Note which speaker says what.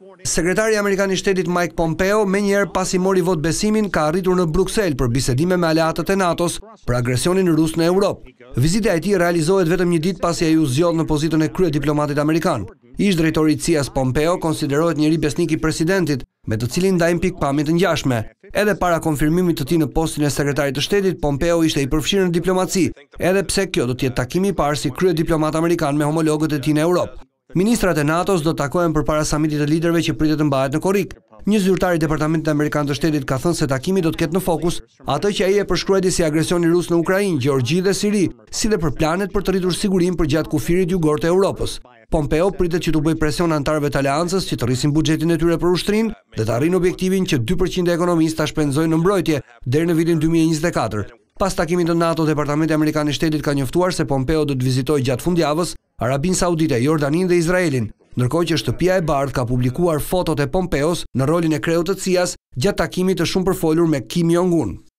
Speaker 1: Sekretari Amerikan I Shtetit Mike Pompeo menjëherë pasi mori vot besimin ka arritur në Bruksel për bisedime me aleatët e NATO-s për agresionin rus në Europë. Vizita e tij realizohet vetëm një ditë pasi ai u zgjodh në pozitën e kryediplomatit amerikan. Ish-drejtori I CIA-s Pompeo konsiderohet njëri besnik I presidentit, me të cilin ndajnë pikpamje të ngjashme. Edhe para konfirmimit të tij në postin e sekretarit të shtetit, Pompeo ishte I përfshirë në diplomaci, edhe pse kjo do të jetë takimi I parë si kryediplomat amerikan me homologët e tij në Europë. Ministrat e NATO-s do të takohen përpara samitit të liderëve që pritet të mbahet në Korrik. Një zyrtar I Departamentit Amerikan të Shtetit ka thënë se takimi do të ketë në fokus atë që ai e përshkruajti si agresioni rus në Ukrainë, Gjeorgji dhe Siri, si dhe për planet për të rritur sigurinë përgjatë kufirit jugor të Europës. Pompeo pritet që të bëjë presion antarëve të aleancës që të rrisin buxhetin e tyre për ushtrinë dhe të arrijnë objektivin që 2% e ekonomisë ta shpenzojnë në mbrojtje deri në vitin 2024. Pas takimit të NATO, Departamenti Amerikan I Shtetit ka njoftuar se Pompeo do të vizitojë gjatë fundjavës Arabinë Saudite, Jordaninë dhe Izraelin, ndërkohë që Shtëpia e Bardhë ka publikuar fotot e Pompeos në rolin e kreut të CIA-s gjatë takimit të shumëpërfolur me Kim Jong-un.